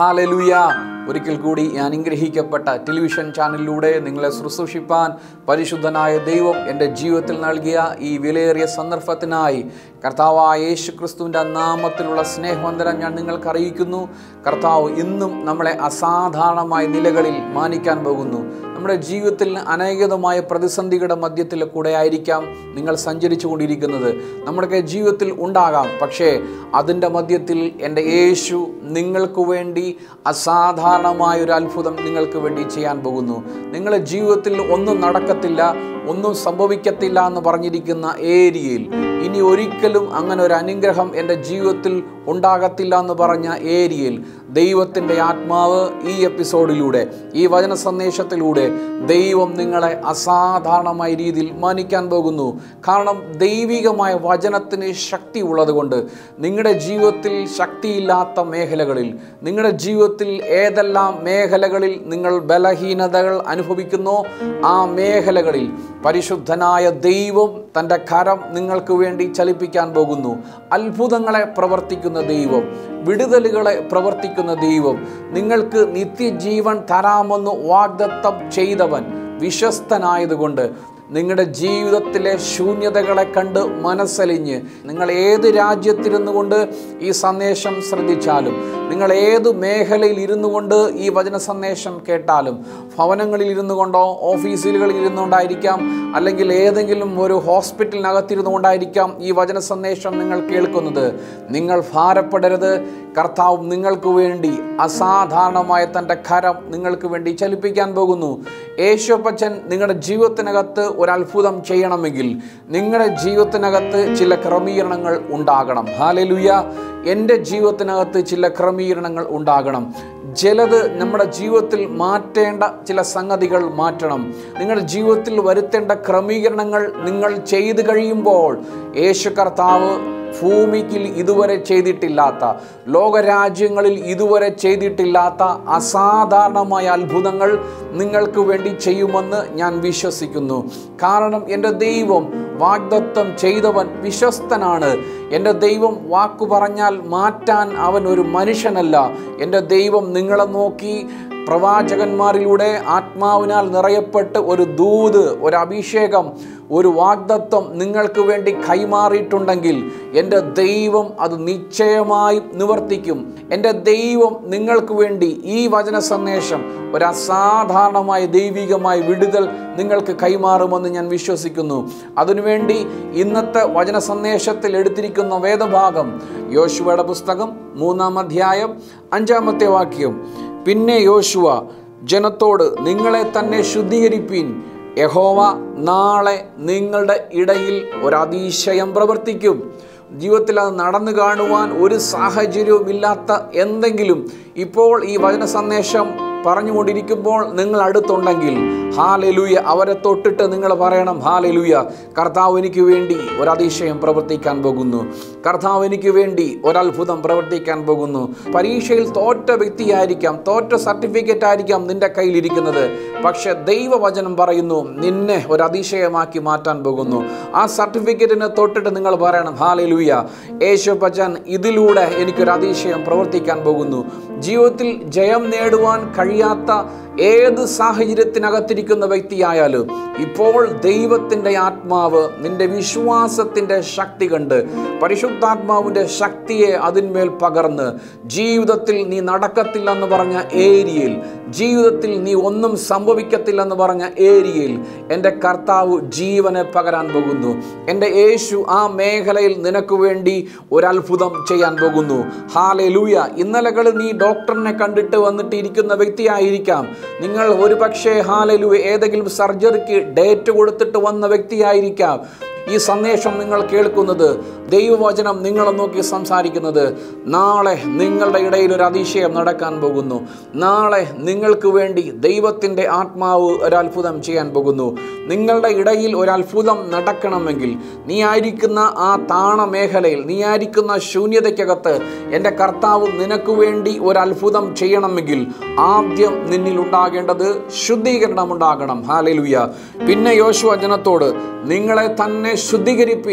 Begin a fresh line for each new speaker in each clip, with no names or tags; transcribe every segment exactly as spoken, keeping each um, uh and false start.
Hallelujah. ഒരിക്കൽ കൂടി ഈ അനുഗ്രഹിക്കപ്പെട്ട ടെലിവിഷൻ ചാനലിലൂടെ നിങ്ങളെ ശുശ്രൂഷിപ്പാൻ പരിശുദ്ധനായ ദൈവം എൻ്റെ ജീവിതത്തിൽ നൽകിയ ഈ വിലയേറിയ സന്ദർഭത്തിനായി കർത്താവായ യേശു ക്രിസ്തുവിൻ്റെ നാമത്തിലുള്ള സ്നേഹവന്ദനം ഞാൻ നിങ്ങൾക്ക് അറിയിക്കുന്നു. കർത്താവ് ഇന്നും നമ്മളെ അസാധാരണമായ നിലകളിൽ മാനിക്കാൻ പോകുന്നു. നമ്മുടെ ജീവിതത്തിൽ അനേകമായ പ്രതിസന്ധികളുടെ മധ്യത്തിൽ കൂടെ ആയിരിക്കാം നിങ്ങൾ സഞ്ചരിച്ചു കൊണ്ടിരിക്കുന്നത്. നമ്മുടെ ജീവിതത്തിൽ ഉണ്ടാകാം. പക്ഷേ അതിൻ്റെ മധ്യത്തിൽ എൻ്റെ യേശു നിങ്ങൾക്ക് വേണ്ടി അസാധാരണമായൊരു അത്ഭുതം നിങ്ങൾക്ക് വേണ്ടി ചെയ്യാൻ പോകുന്നു. നിങ്ങളുടെ ജീവിതത്തിൽ ഒന്നും നടക്കത്തില്ല, ഒന്നും സംഭവിക്കത്തില്ല എന്ന് പറഞ്ഞിരിക്കുന്ന ഏരിയയിൽ ഇനി ഒരിക്കലും അങ്ങനെ ഒരു അനുഗ്രഹം എൻ്റെ ജീവിതത്തിൽ ഉണ്ടാകത്തില്ല എന്ന് പറഞ്ഞ ഏരിയയിൽ ദൈവത്തിൻ്റെ ആത്മാവ് ഈ എപ്പിസോഡിലൂടെ, ഈ വചന സന്ദേശത്തിലൂടെ ദൈവം നിങ്ങളെ അസാധാരണമായ രീതിയിൽ മാനിക്കാൻ പോകുന്നു. കാരണം ദൈവികമായ വചനത്തിന് ശക്തി ഉള്ളതുകൊണ്ട് നിങ്ങളുടെ ജീവിതത്തിൽ ശക്തിയില്ലാത്ത മേഖലകളിൽ, നിങ്ങളുടെ ജീവിതത്തിൽ ഏതെല്ലാം മേഖലകളിൽ നിങ്ങൾ ബലഹീനതകൾ അനുഭവിക്കുന്നോ ആ മേഖലകളിൽ പരിശുദ്ധനായ ദൈവം തൻ്റെ കരം നിങ്ങൾക്ക് വേണ്ടി ചലിപ്പിക്കാൻ പോകുന്നു. അത്ഭുതങ്ങളെ പ്രവർത്തിക്കുന്ന ദൈവം, വിടുതലുകളെ പ്രവർത്തിക്കുന്ന ദൈവം, നിങ്ങൾക്ക് നിത്യജീവൻ തരാമെന്ന് വാഗ്ദത്തം ചെയ്തവൻ വിശ്വസ്തനായതുകൊണ്ട് നിങ്ങളുടെ ജീവിതത്തിലെ ശൂന്യതകളെ കണ്ട് മനസ്സലിഞ്ഞ് നിങ്ങൾ ഏത് രാജ്യത്തിരുന്നു കൊണ്ട് ഈ സന്ദേശം ശ്രദ്ധിച്ചാലും, നിങ്ങൾ ഏത് മേഖലയിൽ ഇരുന്നു കൊണ്ട് ഈ വചന സന്ദേശം കേട്ടാലും, ഭവനങ്ങളിൽ ഇരുന്നു കൊണ്ടോ ഓഫീസുകളിൽ ഇരുന്നുകൊണ്ടായിരിക്കാം, അല്ലെങ്കിൽ ഏതെങ്കിലും ഒരു ഹോസ്പിറ്റലിനകത്തിരുന്നു കൊണ്ടായിരിക്കാം ഈ വചന സന്ദേശം നിങ്ങൾ കേൾക്കുന്നത്, നിങ്ങൾ ഭാരപ്പെടരുത്. കർത്താവ് നിങ്ങൾക്ക് വേണ്ടി അസാധാരണമായ തൻ്റെ കരം നിങ്ങൾക്ക് വേണ്ടി ചലിപ്പിക്കാൻ പോകുന്നു. യേശുപ്പച്ചൻ നിങ്ങളുടെ ജീവിതത്തിനകത്ത് ഒരത്ഭുതം ചെയ്യണമെങ്കിൽ നിങ്ങളുടെ ജീവിതത്തിനകത്ത് ചില ക്രമീകരണങ്ങൾ ഉണ്ടാകണം. ഹല്ലേലൂയ. എൻ്റെ ജീവിതത്തിനകത്ത് ചില ക്രമീകരണങ്ങൾ ഉണ്ടാകണം. ചിലത് നമ്മുടെ ജീവിതത്തിൽ മാറ്റേണ്ട ചില സംഗതികൾ മാറ്റണം. നിങ്ങളുടെ ജീവിതത്തിൽ വരുത്തേണ്ട ക്രമീകരണങ്ങൾ നിങ്ങൾ ചെയ്തു കഴിയുമ്പോൾ യേശു കർത്താവ് ഭൂമിക്ക് ഇതുവരെ ചെയ്തിട്ടില്ലാത്ത, ലോകരാജ്യങ്ങളിൽ ഇതുവരെ ചെയ്തിട്ടില്ലാത്ത അസാധാരണമായ അത്ഭുതങ്ങൾ നിങ്ങൾക്ക് വേണ്ടി ചെയ്യുമെന്ന് ഞാൻ വിശ്വസിക്കുന്നു. കാരണം എൻ്റെ ദൈവം വാഗ്ദത്തം ചെയ്തവൻ വിശ്വസ്തനാണ്. എൻ്റെ ദൈവം വാക്കു പറഞ്ഞാൽ മാറ്റാൻ അവൻ ഒരു മനുഷ്യനല്ല. എൻ്റെ ദൈവം നിങ്ങളെ നോക്കി പ്രവാചകന്മാരിലൂടെ ആത്മാവിനാൽ നിറയപ്പെട്ട് ഒരു ദൂത്, ഒരു അഭിഷേകം, ഒരു വാഗ്ദത്തം നിങ്ങൾക്ക് വേണ്ടി കൈമാറിയിട്ടുണ്ടെങ്കിൽ എൻ്റെ ദൈവം അത് നിശ്ചയമായും നിവർത്തിക്കും. എൻ്റെ ദൈവം നിങ്ങൾക്ക് വേണ്ടി ഈ വചന സന്ദേശം ഒരു അസാധാരണമായ ദൈവികമായ വിടുതൽ നിങ്ങൾക്ക് കൈമാറുമെന്ന് ഞാൻ വിശ്വസിക്കുന്നു. അതിനുവേണ്ടി ഇന്നത്തെ വചന സന്ദേശത്തിൽ എടുത്തിരിക്കുന്ന വേദഭാഗം യോശുവയുടെ പുസ്തകം മൂന്നാം അധ്യായം അഞ്ചാമത്തെ വാക്യം. പിന്നെ യോശുവ ജനത്തോട്, നിങ്ങളെ തന്നെ ശുദ്ധീകരിപ്പീൻ, യഹോവ നാളെ നിങ്ങളുടെ ഇടയിൽ ഒരതിശയം പ്രവർത്തിക്കും. ജീവിതത്തിൽ അത് നടന്നു കാണുവാൻ ഒരു സാഹചര്യവും ഇല്ലാത്ത എന്തെങ്കിലും ഇപ്പോൾ ഈ വചന സന്ദേശം പറഞ്ഞുകൊണ്ടിരിക്കുമ്പോൾ നിങ്ങൾ അടുത്തുണ്ടെങ്കിൽ ഹല്ലേലൂയ, അവരെ തൊട്ടിട്ട് നിങ്ങൾ പറയണം, ഹല്ലേലൂയ, കർത്താവ് എനിക്ക് വേണ്ടി ഒരതിശയം പ്രവർത്തിക്കാൻ പോകുന്നു. കർത്താവ് എനിക്ക് വേണ്ടി ഒരത്ഭുതം പ്രവർത്തിക്കാൻ പോകുന്നു. പരീക്ഷയിൽ തോറ്റ വ്യക്തിയായിരിക്കാം, തോറ്റ സർട്ടിഫിക്കറ്റ് ആയിരിക്കാം നിന്റെ കയ്യിലിരിക്കുന്നത്. പക്ഷെ ദൈവവചനം പറയുന്നു നിന്നെ ഒരതിശയമാക്കി മാറ്റാൻ പോകുന്നു. ആ സർട്ടിഫിക്കറ്റിനെ തൊട്ടിട്ട് നിങ്ങൾ പറയണം, ഹല്ലേലൂയ, യേശുപ്പച്ചൻ ഇതിലൂടെ എനിക്കൊരു അതിശയം പ്രവർത്തിക്കാൻ പോകുന്നു. ജീവിതത്തിൽ ജയം നേടുവാൻ കഴിയാത്ത ഏത് സാഹചര്യത്തിനകത്തിരിക്കുന്ന വ്യക്തിയായാലും ഇപ്പോൾ ദൈവത്തിൻ്റെ ആത്മാവ് നിന്റെ വിശ്വാസത്തിൻ്റെ ശക്തി കണ്ട്, പരിശുദ്ധാത്മാവിൻ്റെ ശക്തിയെ അതിന്മേൽ പകർന്ന്, ജീവിതത്തിൽ നീ നടക്കത്തില്ലെന്ന് പറഞ്ഞ ഏരിയയിൽ, ജീവിതത്തിൽ നീ ഒന്നും സംഭവിക്കത്തില്ലെന്ന് പറഞ്ഞ ഏരിയയിൽ എൻ്റെ കർത്താവ് ജീവനെ പകരാൻ പോകുന്നു. എൻ്റെ യേശു ആ മേഖലയിൽ നിനക്ക് വേണ്ടി ഒരത്ഭുതം ചെയ്യാൻ പോകുന്നു. ഹല്ലേലൂയ. ഇന്നലകളിൽ നീ ഡോക്ടറിനെ കണ്ടിട്ട് വന്നിട്ട് ഇരിക്കുന്ന വ്യക്തിയായിരിക്കാം. നിങ്ങൾ ഒരു പക്ഷേ ഹല്ലേലൂയ ഏതെങ്കിലും സർജറിക്ക് ഡേറ്റ് കൊടുത്തിട്ട് വന്ന വ്യക്തിയായിരിക്കാം. ഈ സന്ദേശം നിങ്ങൾ കേൾക്കുന്നത്, ദൈവവചനം നിങ്ങളെ നോക്കി സംസാരിക്കുന്നത്, നാളെ നിങ്ങളുടെ ഇടയിൽ ഒരു അതിശയം നടക്കാൻ പോകുന്നു. നാളെ നിങ്ങൾക്ക് വേണ്ടി ദൈവത്തിൻ്റെ ആത്മാവ് ഒരത്ഭുതം ചെയ്യാൻ പോകുന്നു. നിങ്ങളുടെ ഇടയിൽ ഒരത്ഭുതം നടക്കണമെങ്കിൽ നീ ആയിരിക്കുന്ന ആ താണ മേഖലയിൽ, നീ ആയിരിക്കുന്ന ശൂന്യതയ്ക്കകത്ത് എൻ്റെ കർത്താവ് നിനക്ക് വേണ്ടി ഒരത്ഭുതം ചെയ്യണമെങ്കിൽ ആദ്യം നിന്നിൽ ഉണ്ടാകേണ്ടത് ശുദ്ധീകരണം ഉണ്ടാകണം. ഹല്ലേലൂയ. പിന്നെ യോശുവ ജനത്തോട്, നിങ്ങളെ തന്നെ ശുദ്ധീകരിപ്പീൻ,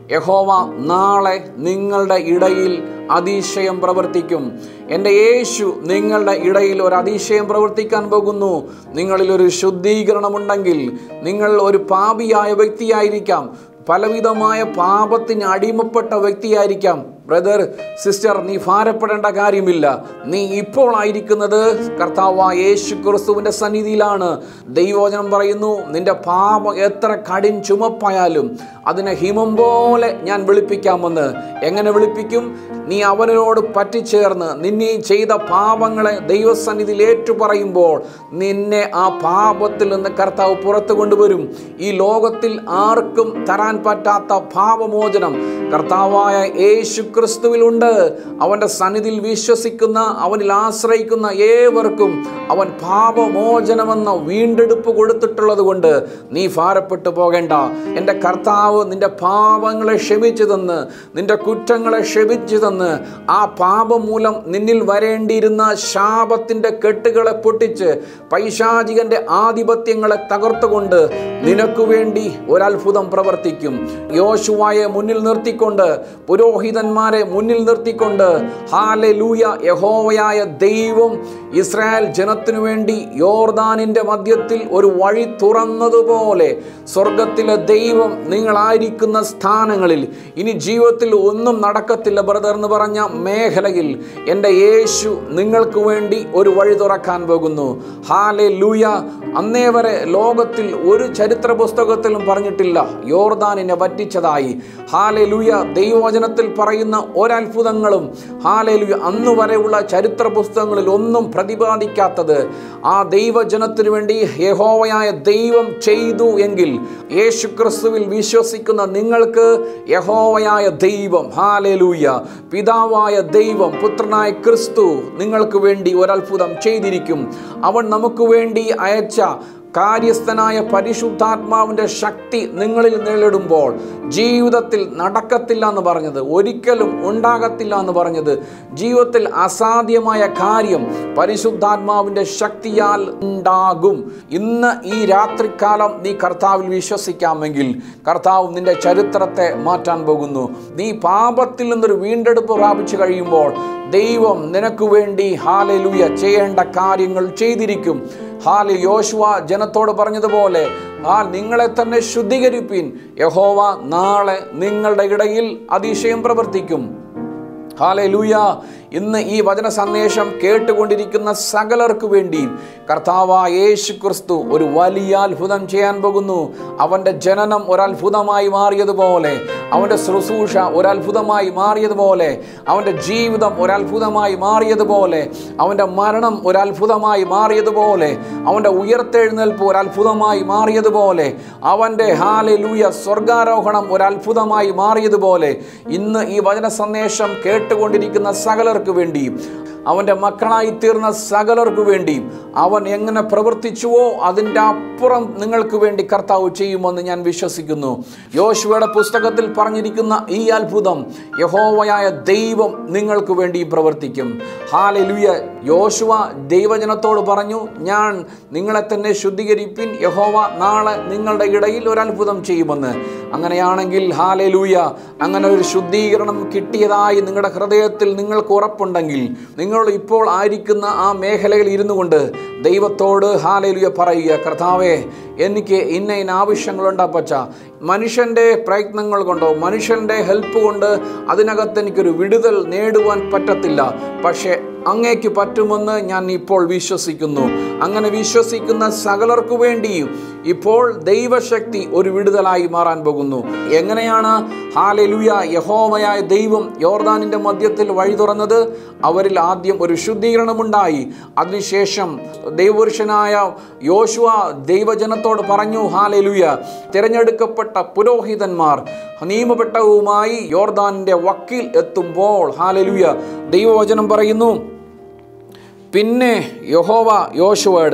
യഹോവ നാളെ നിങ്ങളുടെ ഇടയിൽ അതിശയം പ്രവർത്തിക്കും. എൻ്റെ യേശു നിങ്ങളുടെ ഇടയിൽ ഒരു അതിശയം പ്രവർത്തിക്കാൻ പോകുന്നു. നിങ്ങളിൽ ഒരു ശുദ്ധീകരണമുണ്ടെങ്കിൽ, നിങ്ങൾ ഒരു പാപിയായ വ്യക്തിയായിരിക്കാം, പലവിധമായ പാപത്തിന് അടിമപ്പെട്ട വ്യക്തിയായിരിക്കാം. ബ്രദർ, സിസ്റ്റർ, നീ ഭാരപ്പെടേണ്ട കാര്യമില്ല. നീ ഇപ്പോൾ ആയിരിക്കുന്നത് കർത്താവായ യേശു ക്രിസ്തുവിൻ്റെ സന്നിധിയിലാണ്. ദൈവവചനം പറയുന്നു, നിന്റെ പാപം എത്ര കഠിൻ ചുമപ്പായാലും അതിനെ ഹിമം പോലെ ഞാൻ വെളുപ്പിക്കാമെന്ന്. എങ്ങനെ വെളുപ്പിക്കും? നീ അവനോട് പറ്റിച്ചേർന്ന് നിന്നെ ചെയ്ത പാപങ്ങളെ ദൈവസന്നിധിയിൽ ഏറ്റുപറയുമ്പോൾ നിന്നെ ആ പാപത്തിൽ നിന്ന് കർത്താവ് പുറത്തു കൊണ്ടുവരും. ഈ ലോകത്തിൽ ആർക്കും തരാൻ പറ്റാത്ത പാപമോചനം കർത്താവായ യേശു ക്രിസ്തുവിലുണ്ട്. അവൻ്റെ സന്നിധിയിൽ വിശ്വസിക്കുന്ന, അവനിൽ ആശ്രയിക്കുന്ന ഏവർക്കും അവൻ പാപമോചനമെന്ന വീണ്ടെടുപ്പ് കൊടുത്തിട്ടുള്ളത് കൊണ്ട് നീ ഭാരപ്പെട്ടു പോകേണ്ട. എൻ്റെ കർത്താവ് നിന്റെ പാപങ്ങളെ ക്ഷമിച്ചു തന്ന്, നിന്റെ കുറ്റങ്ങളെ ക്ഷമിച്ചു തന്ന്, ആ പാപം മൂലം നിന്നിൽ വരേണ്ടിയിരുന്ന ശാപത്തിൻ്റെ കെട്ടുകളെ പൊട്ടിച്ച് പൈശാചികന്റെ ആധിപത്യങ്ങളെ തകർത്തുകൊണ്ട് നിനക്കു വേണ്ടി ഒരത്ഭുതം പ്രവർത്തിക്കും. യോശുവയെ മുന്നിൽ നിർത്തിക്കൊണ്ട്, പുരോഹിതന്മാരെ മുന്നിൽ നിർത്തിക്കൊണ്ട്, ഹല്ലേലൂയ, യഹോവയായ ദൈവം ഇസ്രായേൽ ജനത്തിനു വേണ്ടി യോർദാനിൻ്റെ മധ്യത്തിൽ ഒരു വഴി തുറന്നതുപോലെ സ്വർഗത്തിലെ ദൈവം നിങ്ങളായിരിക്കുന്ന സ്ഥാനങ്ങളിൽ ഇനി ജീവിതത്തിൽ ഒന്നും നടക്കത്തില്ല ബ്രദർ എന്ന് പറഞ്ഞ മേഖലയിൽ എൻ്റെ യേശു നിങ്ങൾക്ക് വേണ്ടി ഒരു വഴി തുറക്കാൻ പോകുന്നു. ഹല്ലേലൂയ. അന്നേ വരെ ലോകത്തിൽ ഒരു ചരിത്ര പുസ്തകത്തിലും പറഞ്ഞിട്ടില്ല യോർദാനിനെ വറ്റിച്ചതായി. ഹല്ലേലൂയ. ദൈവവചനത്തിൽ പറയുന്ന ഒരത്ഭുതങ്ങളും ഹല്ലേലൂയ അന്ന് വരെയുള്ള ചരിത്ര പുസ്തകങ്ങളിൽ ഒന്നും പ്രതിപാദിക്കാത്തത് ആ ദൈവജനത്തിനു വേണ്ടി യഹോവയായ ദൈവം ചെയ്തു എങ്കിൽ യേശു ക്രിസ്തുവിൽ വിശ്വസിക്കുന്ന നിങ്ങൾക്ക് യഹോവയായ ദൈവം, ഹല്ലേലൂയ, പിതാവായ ദൈവം, പുത്രനായ ക്രിസ്തു നിങ്ങൾക്ക് വേണ്ടി ഒരത്ഭുതം ചെയ്തിരിക്കും. അവൻ നമുക്ക് വേണ്ടി അയച്ച കാര്യസ്ഥനായ പരിശുദ്ധാത്മാവിൻ്റെ ശക്തി നിങ്ങളിൽ നേരിടുമ്പോൾ ജീവിതത്തിൽ നടക്കത്തില്ല എന്ന് പറഞ്ഞത്, ഒരിക്കലും ഉണ്ടാകത്തില്ല എന്ന് പറഞ്ഞത്, ജീവിതത്തിൽ അസാധ്യമായ കാര്യം പരിശുദ്ധാത്മാവിൻ്റെ ശക്തിയാൽ ഉണ്ടാകും. ഇന്ന് ഈ രാത്രികാലം നീ കർത്താവിൽ വിശ്വസിക്കാമെങ്കിൽ കർത്താവ് നിന്റെ ചരിത്രത്തെ മാറ്റാൻ പോകുന്നു. നീ പാപത്തിൽ നിന്നൊരു വീണ്ടെടുപ്പ് പ്രാപിച്ചു കഴിയുമ്പോൾ ദൈവം നിനക്ക് വേണ്ടി ഹല്ലേലൂയ ചെയ്യേണ്ട കാര്യങ്ങൾ ചെയ്തിരിക്കും. ഹാലെ യോശുവ ജനത്തോട് പറഞ്ഞതുപോലെ ആ നിങ്ങളെ തന്നെ ശുദ്ധീകരിപ്പീൻ, യഹോവ നാളെ നിങ്ങളുടെ ഇടയിൽ അതിശയം പ്രവർത്തിക്കും. ഹല്ലേലൂയ. ഇന്ന് ഈ വചന സന്ദേശം കേട്ടുകൊണ്ടിരിക്കുന്ന സകലർക്ക് വേണ്ടി കർത്താവായ യേശു ക്രിസ്തു ഒരു വലിയ അത്ഭുതം ചെയ്യാൻ പോകുന്നു. അവൻ്റെ ജനനം ഒരത്ഭുതമായി മാറിയതുപോലെ, അവൻ്റെ ശുശ്രൂഷ ഒരത്ഭുതമായി മാറിയതുപോലെ, അവൻ്റെ ജീവിതം ഒരത്ഭുതമായി മാറിയതുപോലെ, അവൻ്റെ മരണം ഒരത്ഭുതമായി മാറിയതുപോലെ, അവൻ്റെ ഉയർത്തെഴുന്നേൽപ്പ് ഒരത്ഭുതമായി മാറിയതുപോലെ, അവൻ്റെ ഹല്ലേലൂയ സ്വർഗാരോഹണം ഒരത്ഭുതമായി മാറിയതുപോലെ ഇന്ന് ഈ വചന സന്ദേശം കേട്ടുകൊണ്ടിരിക്കുന്ന സകലർ വേണ്ടി, അവൻ്റെ മക്കളായി തീർന്ന സകലർക്ക് വേണ്ടി അവൻ എങ്ങനെ പ്രവർത്തിച്ചുവോ അതിൻ്റെ അപ്പുറം നിങ്ങൾക്ക് വേണ്ടി കർത്താവ് ചെയ്യുമെന്ന് ഞാൻ വിശ്വസിക്കുന്നു. യോശുവയുടെ പുസ്തകത്തിൽ പറഞ്ഞിരിക്കുന്ന ഈ അത്ഭുതം യഹോവയായ ദൈവം നിങ്ങൾക്ക് വേണ്ടി പ്രവർത്തിക്കും. ഹല്ലേലൂയ. യോശുവ ദൈവജനത്തോട് പറഞ്ഞു, ഞാൻ നിങ്ങളെ തന്നെ ശുദ്ധീകരിപ്പിൻ, യഹോവ നാളെ നിങ്ങളുടെ ഇടയിൽ ഒരു അത്ഭുതം ചെയ്യുമെന്ന്. അങ്ങനെയാണെങ്കിൽ ഹല്ലേലൂയ, അങ്ങനെ ഒരു ശുദ്ധീകരണം കിട്ടിയതായി നിങ്ങളുടെ ഹൃദയത്തിൽ നിങ്ങൾക്ക് ഉറപ്പുണ്ടെങ്കിൽ നിങ്ങൾ ഇപ്പോൾ ആയിരിക്കുന്ന ആ മേഖലയിൽ ഇരുന്നു കൊണ്ട് ദൈവത്തോട് ഹല്ലേലൂയ പറയുക, കർത്താവേ, എനിക്ക് ഇന്ന ഇന്ന ആവശ്യങ്ങളുണ്ടാ പച്ച, മനുഷ്യൻ്റെ പ്രയത്നങ്ങൾ കൊണ്ടോ മനുഷ്യൻ്റെ ഹെൽപ്പ് കൊണ്ട് അതിനകത്ത് എനിക്കൊരു വിടുതൽ നേടുവാൻ പറ്റത്തില്ല, പക്ഷേ അങ്ങേക്ക് പറ്റുമെന്ന് ഞാൻ ഇപ്പോൾ വിശ്വസിക്കുന്നു. അങ്ങനെ വിശ്വസിക്കുന്ന സകലർക്കു വേണ്ടിയും ഇപ്പോൾ ദൈവശക്തി ഒരു വിടുതലായി മാറാൻ പോകുന്നു. എങ്ങനെയാണ് ഹല്ലേലൂയ യഹോവയായ ദൈവം യോർദാനിൻ്റെ മധ്യത്തിൽ വഴി തുറന്നത്? അവരിൽ ആദ്യം ഒരു ശുദ്ധീകരണമുണ്ടായി. അതിനുശേഷം ദൈവപുരുഷനായ യോശുവ ദൈവജനത്തോട് പറഞ്ഞു, ഹല്ലേലൂയ, തിരഞ്ഞെടുക്കപ്പെട്ട പുരോഹിതന്മാർ നിയമപ്പെട്ടവുമായി യോർദാനിൻ്റെ വക്കിൽ എത്തുമ്പോൾ ഹല്ലേലൂയ ദൈവവചനം പറയുന്നു, പിന്നെ യഹോവ യോശുവയോട്,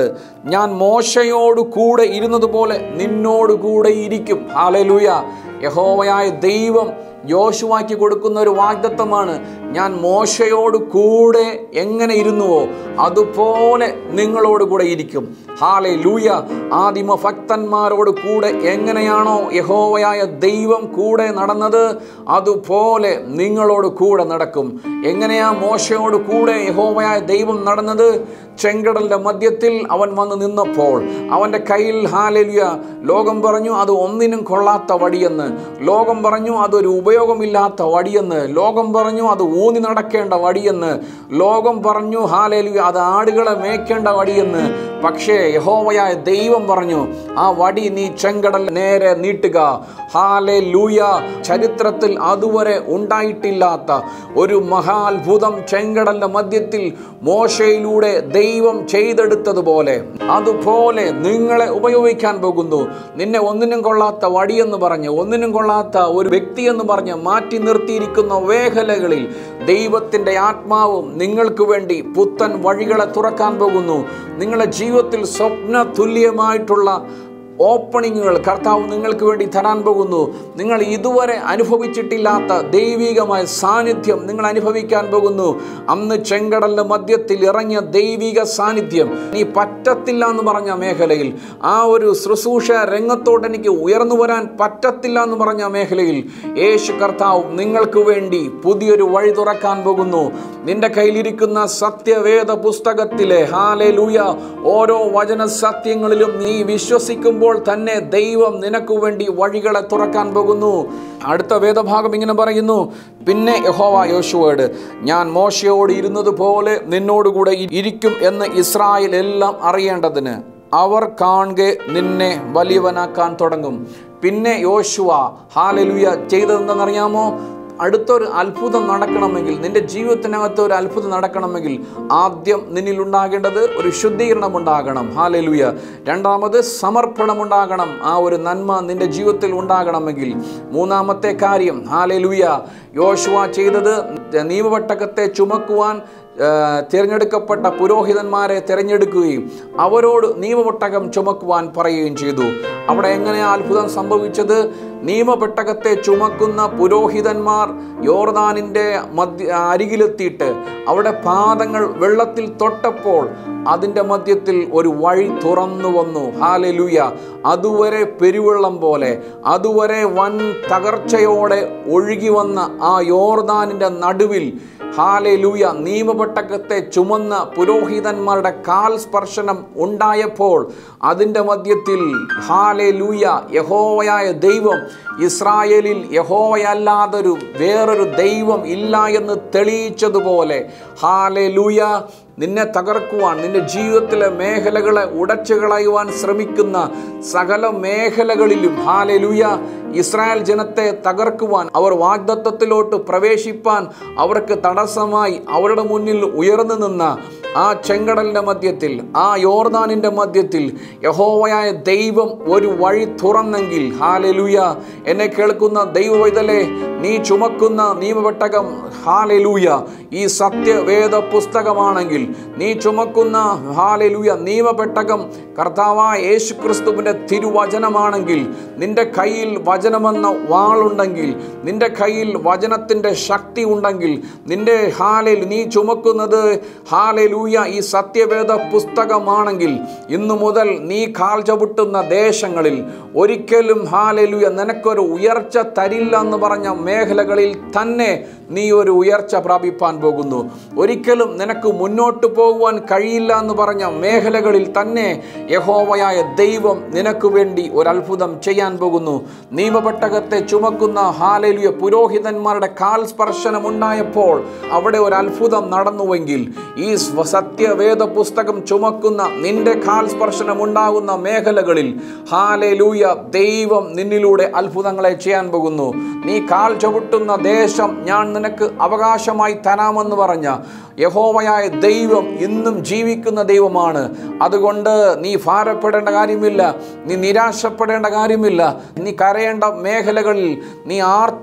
ഞാൻ മോശയോട് കൂടെ ഇരുന്നതുപോലെ നിന്നോട് കൂടെ ഇരിക്കും. ഹല്ലേലൂയ. യഹോവയായ ദൈവം യോശുവായ്ക്ക് കൊടുക്കുന്ന ഒരു വാഗ്ദത്തമാണ്. ഞാൻ മോശയോട് കൂടെ എങ്ങനെ ഇരുന്നുവോ അതുപോലെ നിങ്ങളോട് കൂടെ ഇരിക്കും. ഹല്ലേലൂയ. ആദിമ ഭക്തന്മാരോട് കൂടെ എങ്ങനെയാണോ യഹോവയായ ദൈവം കൂടെ നടന്നത് അതുപോലെ നിങ്ങളോട് കൂടെ നടക്കും. എങ്ങനെയാ മോശയോട് കൂടെ യഹോവയായ ദൈവം നടന്നത്? ചെങ്കടലിന്റെ മധ്യത്തിൽ അവൻ വന്ന് നിന്നപ്പോൾ അവൻ്റെ കയ്യിൽ ഹല്ലേലൂയ ലോകം പറഞ്ഞു അത് ഒന്നിനും കൊള്ളാത്ത വടിയെന്ന്, ലോകം പറഞ്ഞു അതൊരു ഉപയോഗമില്ലാത്ത വടിയെന്ന്, ലോകം പറഞ്ഞു അത് ഊന്നി നടക്കേണ്ട വടിയെന്ന്, ലോകം പറഞ്ഞു ഹല്ലേലൂയ അത് ആടുകളെ മേയ്ക്കേണ്ട വടിയെന്ന്. പക്ഷേ യഹോവയായ ദൈവം പറഞ്ഞു ആ വടി നീ ചെങ്കടൽ നേരെ നീട്ടുക. ഹല്ലേലൂയ. ചരിത്രത്തിൽ അതുവരെ ഉണ്ടായിട്ടില്ലാത്ത ഒരു മഹാത്ഭുതം ചെങ്കടലിന്റെ മധ്യത്തിൽ മോശയിലൂടെ ദൈവം ചെയ്തെടുത്തതുപോലെ അതുപോലെ നിങ്ങളെ ഉപയോഗിക്കാൻ പോകുന്നു. നിന്നെ ഒന്നിനും കൊള്ളാത്ത വടിയെന്ന് പറഞ്ഞ്, ഒന്നിനും കൊള്ളാത്ത ഒരു വ്യക്തി എന്ന് പറഞ്ഞ് മാറ്റി നിർത്തിയിരിക്കുന്ന മേഖലകളിൽ ദൈവത്തിൻ്റെ ആത്മാവും നിങ്ങൾക്ക് വേണ്ടി പുത്തൻ വഴികളെ തുറക്കാൻ പോകുന്നു. നിങ്ങളുടെ ജീവിതത്തിൽ സ്വപ്ന തുല്യമായിട്ടുള്ള ഓപ്പണിങ്ങുകൾ കർത്താവ് നിങ്ങൾക്ക് വേണ്ടി തരാൻ പോകുന്നു. നിങ്ങൾ ഇതുവരെ അനുഭവിച്ചിട്ടില്ലാത്ത ദൈവികമായ സാന്നിധ്യം നിങ്ങൾ അനുഭവിക്കാൻ പോകുന്നു. അന്ന് ചെങ്കടലിന്റെ മധ്യത്തിൽ ഇറങ്ങിയ ദൈവിക സാന്നിധ്യം നീ പറ്റത്തില്ല എന്ന് പറഞ്ഞ മേഖലയിൽ, ആ ഒരു ശുശ്രൂഷ രംഗത്തോട്ട് എനിക്ക് ഉയർന്നു വരാൻ പറ്റത്തില്ല എന്ന് പറഞ്ഞ മേഖലയിൽ യേശു കർത്താവ് നിങ്ങൾക്ക് വേണ്ടി പുതിയൊരു വഴി തുറക്കാൻ പോകുന്നു. നിന്റെ കയ്യിലിരിക്കുന്ന സത്യവേദ പുസ്തകത്തിലെ ഹല്ലേലൂയ ഓരോ വചന സത്യങ്ങളിലും നീ വിശ്വസിക്കുമ്പോൾ തന്നെ ദൈവം നിനക്ക് വേണ്ടി വഴികളെ തുറക്കാൻ പോകുന്നു. അടുത്ത വേദഭാഗം ഇങ്ങനെ പറയുന്നു, പിന്നെ യഹോവ യോശുവയോട് ഞാൻ മോശയോട് ഇരുന്നത് പോലെ നിന്നോടുകൂടെ ഇരിക്കും എന്ന് ഇസ്രായേൽ എല്ലാം അറിയേണ്ടതിന് അവർ കാണെ നിന്നെ വലിയവനാക്കാൻ തുടങ്ങും. പിന്നെ യോശുവ ഹല്ലേലൂയ ചെയ്തതെന്തെന്നറിയാമോ? അടുത്തൊരു അത്ഭുതം നടക്കണമെങ്കിൽ, നിന്റെ ജീവിതത്തിനകത്ത് ഒരു അത്ഭുതം നടക്കണമെങ്കിൽ ആദ്യം നിന്നിൽ ഉണ്ടാകേണ്ടത് ഒരു ശുദ്ധീകരണം ഉണ്ടാകണം. ഹല്ലേലൂയ. രണ്ടാമത് സമർപ്പണം ഉണ്ടാകണം. ആ ഒരു നന്മ നിന്റെ ജീവിതത്തിൽ ഉണ്ടാകണമെങ്കിൽ മൂന്നാമത്തെ കാര്യം ഹല്ലേലൂയ യോശുവ ചെയ്തത് നിയമപെട്ടകത്തെ ചുമക്കുവാൻ തിരഞ്ഞെടുക്കപ്പെട്ട പുരോഹിതന്മാരെ തിരഞ്ഞെടുക്കുകയും അവരോട് നിയമപെട്ടകം ചുമക്കുവാൻ പറയുകയും ചെയ്തു. അവിടെ എങ്ങനെയാ അത്ഭുതം സംഭവിച്ചത്? നിയമപെട്ടകത്തെ ചുമക്കുന്ന പുരോഹിതന്മാർ യോർദാനിൻ്റെ മധ്യ അരികിലെത്തിയിട്ട് അവിടെ പാദങ്ങൾ വെള്ളത്തിൽ തൊട്ടപ്പോൾ അതിൻ്റെ മധ്യത്തിൽ ഒരു വഴി തുറന്നു വന്നു. ഹല്ലേലൂയ. അതുവരെ പെരുവെള്ളം പോലെ, അതുവരെ വൻ തകർച്ചയോടെ ഒഴുകി വന്ന ആ യോർദാനിൻ്റെ നടുവിൽ ഹല്ലേലൂയ നിയമപെട്ടകത്തെ ചുമന്ന പുരോഹിതന്മാരുടെ കാൽ സ്പർശനം ഉണ്ടായപ്പോൾ അതിൻ്റെ മധ്യത്തിൽ ഹല്ലേലൂയ യഹോവയായ ദൈവം, ഇസ്രായേലിൽ യഹോവയല്ലാതൊരു വേറൊരു ദൈവം ഇല്ല എന്ന് തെളിയിച്ചതുപോലെ ഹല്ലേലൂയ നിന്നെ തകർക്കുവാൻ, നിന്റെ ജീവിതത്തിലെ മേഖലകളെ ഉടച്ചു കളയുവാൻ ശ്രമിക്കുന്ന സകല മേഖലകളിലും ഹല്ലേലൂയ ഇസ്രായേൽ ജനത്തെ തകർക്കുവാൻ, അവർ വാഗ്ദത്തത്തിലോട്ട് പ്രവേശിപ്പാൻ അവർക്ക് തടസ്സമായി അവരുടെ മുന്നിൽ ഉയർന്നു നിന്ന ആ ചെങ്കടലിൻ്റെ മധ്യത്തിൽ, ആ യോർദാനിൻ്റെ മധ്യത്തിൽ യഹോവയായ ദൈവം ഒരു വഴി തുറന്നെങ്കിൽ ഹല്ലേലൂയ എന്നെ കേൾക്കുന്ന ദൈവവൈതലേ, നീ ചുമക്കുന്ന നിയമപെട്ടകം ഹല്ലേലൂയ ഈ സത്യവേദ പുസ്തകമാണെങ്കിൽ, നീ ചുമക്കുന്ന ഹല്ലേലൂയ നിയമപെട്ടകം കർത്താവായ യേശു ക്രിസ്തുവിൻ്റെ തിരുവചനമാണെങ്കിൽ, നിന്റെ കയ്യിൽ വചനമെന്ന വാളുണ്ടെങ്കിൽ, നിന്റെ കയ്യിൽ വചനത്തിൻ്റെ ശക്തി ഉണ്ടെങ്കിൽ, നിന്റെ ഹാലയിൽ നീ ചുമക്കുന്നത് ഹല്ലേലൂയ ഈ സത്യവേദ പുസ്തകമാണെങ്കിൽ, ഇന്നു മുതൽ നീ കാൽ ചവിട്ടുന്ന ദേശങ്ങളിൽ ഒരിക്കലും ഹല്ലേലൂയ നിനക്കൊരു ഉയർച്ച തരില്ല എന്ന് പറഞ്ഞ മേഖലകളിൽ തന്നെ നീ ഒരു ഉയർച്ച പ്രാപിപ്പാൻ പോകുന്നു. ഒരിക്കലും നിനക്ക് മുന്നോട്ട് പോകുവാൻ കഴിയില്ല എന്ന് പറഞ്ഞ മേഖലകളിൽ തന്നെ യഹോവയായ ദൈവം നിനക്ക് വേണ്ടി ഒരു അത്ഭുതം ചെയ്യാൻ പോകുന്നു. നിയമപെട്ടകത്തെ ചുമക്കുന്ന ഹല്ലേലൂയ പുരോഹിതന്മാരുടെ കാൽ സ്പർശനം ഉണ്ടായപ്പോൾ അവിടെ ഒരു അത്ഭുതം നടന്നുവെങ്കിൽ, ഈ സത്യവേദ പുസ്തകം ചുമക്കുന്ന നിന്റെ കാൽ സ്പർശനം ഉണ്ടാകുന്ന മേഖലകളിൽ ഹല്ലേലൂയ ദൈവം നിന്നിലൂടെ അത്ഭുതങ്ങളെ ചെയ്യാൻ പോകുന്നു. നീ കാൽ ചവിട്ടുന്ന ദേശം ഞാൻ നിനക്ക് അവകാശമായി തരാമെന്ന് പറഞ്ഞ യഹോവയായ ദൈവം ഇന്നും ജീവിക്കുന്ന ദൈവമാണ്. അതുകൊണ്ട് നീ ഭാരപ്പെടേണ്ട കാര്യമില്ല, നീ നിരാശപ്പെടേണ്ട കാര്യമില്ല. നീ കരയേണ്ട മേഖലകളിൽ നീ ആർത്തു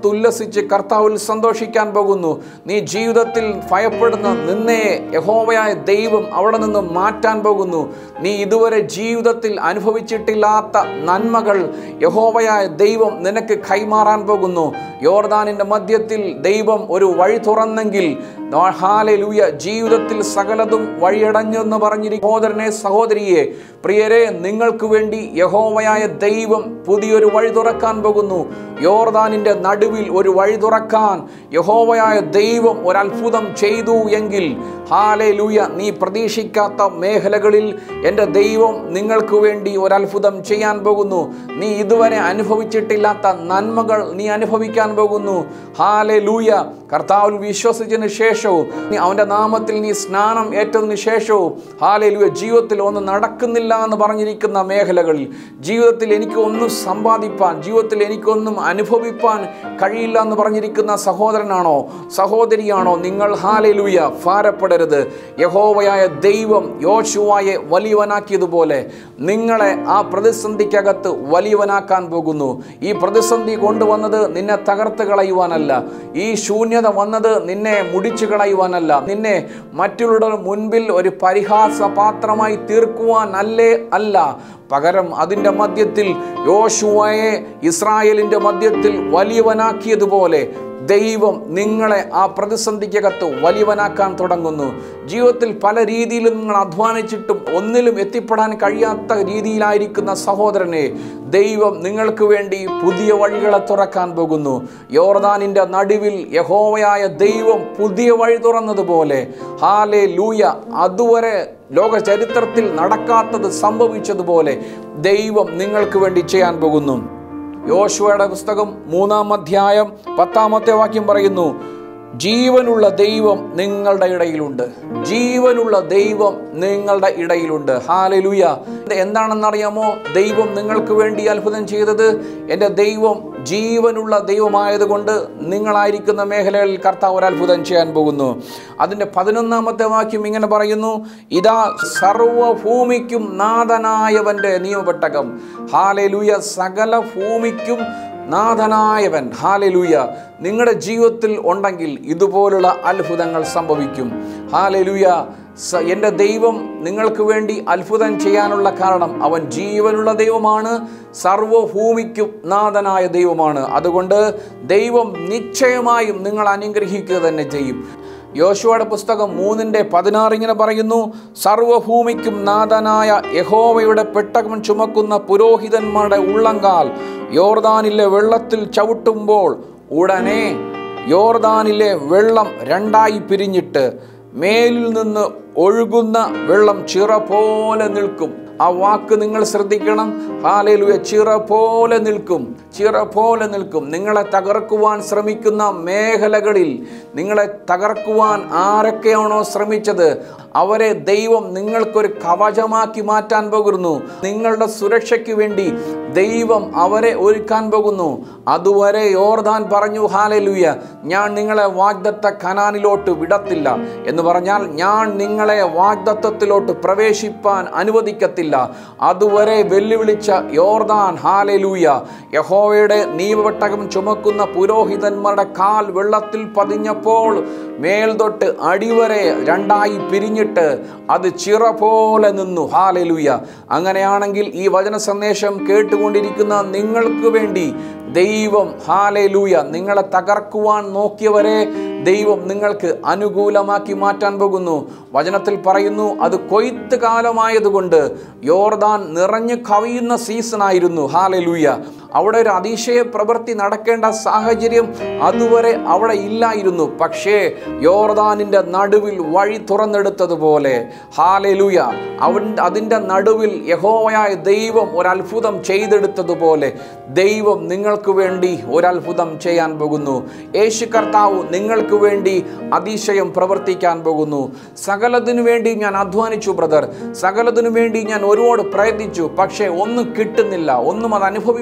ഓർത്ത് ഉല്ലസിച്ച് കർത്താവിൽ സന്തോഷിക്കാൻ പോകുന്നു. നീ ജീവിതത്തിൽ ഭയപ്പെടുന്ന നിന്നെ യഹോവയായ ദൈവം അവിടെ നിന്ന് മാറ്റാൻ പോകുന്നു. നീ ഇതുവരെ ജീവിതത്തിൽ അനുഭവിച്ചിട്ടില്ലാത്ത നന്മകൾ യഹോവയായ ദൈവം നിനക്ക് കൈമാറാൻ പോകുന്നു. യോർദാനിൻ്റെ മധ്യത്തിൽ ദൈവം ഒരു വഴി തുറന്നെങ്കിൽ ഹല്ലേലൂയ, ജീവിതത്തിൽ സകലതും വഴിയടഞ്ഞു എന്ന് പറഞ്ഞിരിക്കും. സഹോദരനെ, സഹോദരിയെ, പ്രിയരെ, നിങ്ങൾക്ക് വേണ്ടി യഹോവയായ ദൈവം പുതിയൊരു വഴി തുറക്കാൻ പോകുന്നു. യോർദാനിൻ്റെ നടുവിൽ ഒരു വഴി തുറക്കാൻ യഹോവയായ ദൈവം ഒരത്ഭുതം ചെയ്തു എങ്കിൽ ഹല്ലേലൂയ, നീ പ്രതീക്ഷിക്കാത്ത മേഖലകളിൽ എൻ്റെ ദൈവം നിങ്ങൾക്ക് വേണ്ടി ഒരത്ഭുതം ചെയ്യാൻ പോകുന്നു. നീ ഇതുവരെ അനുഭവിച്ചിട്ടില്ലാത്ത നന്മകൾ നീ അനുഭവിക്കാൻ പോകുന്നു. ഹല്ലേലൂയ. കർത്താവിൽ വിശ്വസിച്ചതിന് ശേഷവും അവൻ്റെ നാമത്തിൽ നീ സ്നാനം ഏറ്റതിന് ശേഷവും ഹല്ലേലൂയ, ജീവിതത്തിൽ ഒന്നും നടക്കുന്നില്ല എന്ന് പറഞ്ഞിരിക്കുന്ന മേഖലകളിൽ, ജീവിതത്തിൽ എനിക്ക് ഒന്നും സമ്പാദിപ്പാൻ, ജീവിതത്തിൽ എനിക്കൊന്നും അനുഭവിപ്പാൻ കഴിയില്ല എന്ന് പറഞ്ഞിരിക്കുന്ന സഹോദരനാണോ, സഹോദരിയാണോ നിങ്ങൾ? ഹല്ലേലൂയ, ഭാരപ്പെടരുത്. യഹോവയായ ദൈവം യോശുവയെ വലിയവനാക്കിയതുപോലെ നിങ്ങളെ ആ പ്രതിസന്ധിക്കകത്ത് വലിയവനാക്കാൻ പോകുന്നു. ഈ പ്രതിസന്ധി കൊണ്ടുവന്നത് നിന്നെ തകർത്ത് കളയുവാനല്ല, ഈ ശൂന്യത വന്നത് നിന്നെ മുടിച്ചു കളയുവാനല്ല, നിന്നെ മറ്റുള്ളവരുടെ മുൻപിൽ ഒരു പരിഹാസപാത്രമായി തീർക്കുവാൻ അല്ലേ അല്ല, പകരം അതിൻ്റെ മധ്യത്തിൽ യോശുവയെ ഇസ്രായേലിൻ്റെ മധ്യത്തിൽ വലിയവനാക്കിയതുപോലെ ദൈവം നിങ്ങളെ ആ പ്രതിസന്ധിക്കകത്ത് വലിയവനാക്കാൻ തുടങ്ങുന്നു. ജീവിതത്തിൽ പല രീതിയിലും നിങ്ങൾ അധ്വാനിച്ചിട്ടും ഒന്നിലും എത്തിപ്പെടാൻ കഴിയാത്ത രീതിയിലായിരിക്കുന്ന സഹോദരനെ, ദൈവം നിങ്ങൾക്ക് വേണ്ടി പുതിയ വഴികളെ തുറക്കാൻ പോകുന്നു. യോർദാനിൻ്റെ നടുവിൽ യഹോവയായ ദൈവം പുതിയ വഴി തുറന്നതുപോലെ ഹല്ലേലൂയ, അതുവരെ ലോക ചരിത്രത്തിൽ നടക്കാത്തത് സംഭവിച്ചതുപോലെ ദൈവം നിങ്ങൾക്ക് വേണ്ടി ചെയ്യാൻ പോകുന്നു. യോശുവയുടെ പുസ്തകം മൂന്നാം അധ്യായം പത്താമത്തെ വാക്യം പറയുന്നു, ജീവനുള്ള ദൈവം നിങ്ങളുടെ ഇടയിലുണ്ട്. ജീവനുള്ള ദൈവം നിങ്ങളുടെ ഇടയിലുണ്ട്. ഹല്ലേലൂയ. എന്താണെന്നറിയാമോ ദൈവം നിങ്ങൾക്ക് വേണ്ടി അത്ഭുതം ചെയ്തത്? എൻ്റെ ദൈവം ജീവനുള്ള ദൈവമായതുകൊണ്ട് നിങ്ങളായിരിക്കുന്ന മേഖലകളിൽ കർത്താവ് ഒരു അത്ഭുതം ചെയ്യാൻ പോകുന്നു. അതിൻ്റെ പതിനൊന്നാമത്തെ വാക്യം ഇങ്ങനെ പറയുന്നു, ഇതാ സർവഭൂമിക്കും നാഥനായവൻ്റെ നിയമപെട്ടകം. ഹല്ലേലൂയ. സകല ഭൂമിക്കും നാഥനായവൻ. ഹല്ലേലൂയ. നിങ്ങളുടെ ജീവിതത്തിൽ ഉണ്ടെങ്കിൽ ഇതുപോലുള്ള അത്ഭുതങ്ങൾ സംഭവിക്കും. ഹല്ലേലൂയ. എൻ്റെ ദൈവം നിങ്ങൾക്ക് വേണ്ടി അത്ഭുതം ചെയ്യാനുള്ള കാരണം അവൻ ജീവനുള്ള ദൈവമാണ്, സർവഭൂമിക്കും നാഥനായ ദൈവമാണ്. അതുകൊണ്ട് ദൈവം നിശ്ചയമായും നിങ്ങൾ അനുഗ്രഹിക്കുക തന്നെ ചെയ്യും. യോശുവയുടെ പുസ്തകം മൂന്നിൻ്റെ പതിനാറ് ഇങ്ങനെ പറയുന്നു, സർവഭൂമിക്കും നാഥനായ യഹോവയുടെ പെട്ടകം ചുമക്കുന്ന പുരോഹിതന്മാരുടെ ഉള്ളങ്കാൽ യോർദാനിലെ വെള്ളത്തിൽ ചവിട്ടുമ്പോൾ ഉടനെ യോർദാനിലെ വെള്ളം രണ്ടായി പിരിഞ്ഞിട്ട് മേലിൽ നിന്ന് ഒഴുകുന്ന വെള്ളം ചിറ പോലെ നിൽക്കും. ആ വാക്ക് നിങ്ങൾ ശ്രദ്ധിക്കണം. ഹല്ലേലൂയ. ചിറ പോലെ നിൽക്കും, ചിറ പോലെ നിൽക്കും. നിങ്ങളെ തകർക്കുവാൻ ശ്രമിക്കുന്ന മേഖലകളിൽ, നിങ്ങളെ തകർക്കുവാൻ ആരൊക്കെയാണോ ശ്രമിച്ചത് അവരെ ദൈവം നിങ്ങൾക്കൊരു കവചമാക്കി മാറ്റാൻ പോകുന്നു. നിങ്ങളുടെ സുരക്ഷയ്ക്ക് വേണ്ടി ദൈവം അവരെ ഒരുക്കാൻ പോകുന്നു. അതുവരെ യോർദാൻ പറഞ്ഞു, ഹല്ലേലൂയ, ഞാൻ നിങ്ങളെ വാഗ്ദത്ത കനാനിലോട്ട് വിടത്തില്ല എന്ന് പറഞ്ഞാൽ ഞാൻ നിങ്ങളെ വാഗ്ദത്തത്തിലോട്ട് പ്രവേശിപ്പാൻ അനുവദിക്കത്തില്ല. അതുവരെ വെല്ലുവിളിച്ച യോർദാൻ, ഹല്ലേലൂയ, യഹോവയുടെ നിയമപെട്ടകം ചുമക്കുന്ന പുരോഹിതന്മാരുടെ കാൽ വെള്ളത്തിൽ പതിഞ്ഞപ്പോൾ മേൽതൊട്ട് അടിവരെ രണ്ടായി പിരിഞ്ഞിട്ട് അത് ചിറ പോലെ നിന്നു. ഹല്ലേലൂയ. അങ്ങനെയാണെങ്കിൽ ഈ വചന സന്ദേശം കേട്ടുകൊണ്ടിരിക്കുന്ന നിങ്ങൾക്ക് വേണ്ടി ദൈവം, ഹല്ലേലൂയ, നിങ്ങളെ തകർക്കുവാൻ നോക്കിയവരെ ദൈവം നിങ്ങൾക്ക് അനുകൂലമാക്കി മാറ്റാൻ പോകുന്നു. വചനത്തിൽ പറയുന്നു, അത് കൊയ്ത്ത് കാലമായതുകൊണ്ട് യോർദാൻ നിറഞ്ഞു കവിയുന്ന സീസണായിരുന്നു. ഹല്ലേലൂയ. അവിടെ ഒരു അതിശയ പ്രവൃത്തി നടക്കേണ്ട സാഹചര്യം അതുവരെ അവിടെ ഇല്ലായിരുന്നു. പക്ഷേ യോർദാനിൻ്റെ നടുവിൽ വഴി തുറന്നെടുത്തതുപോലെ, ഹല്ലേലൂയ, അവൻ അതിൻ്റെ നടുവിൽ യഹോവയായ ദൈവം ഒരത്ഭുതം ചെയ്തെടുത്തതുപോലെ ദൈവം നിങ്ങൾക്ക് വേണ്ടി ഒരത്ഭുതം ചെയ്യാൻ പോകുന്നു. യേശു കർത്താവ് നിങ്ങൾക്ക് വേണ്ടി അതിശയം പ്രവർത്തിക്കാൻ പോകുന്നു. സകലത്തിനു വേണ്ടി ഞാൻ അധ്വാനിച്ചു ബ്രദർ, സകലത്തിനു വേണ്ടി ഞാൻ ഒരുപാട് പ്രയത്നിച്ചു, പക്ഷേ ഒന്നും കിട്ടുന്നില്ല, ഒന്നും അത് അനുഭവിപ്പാൻ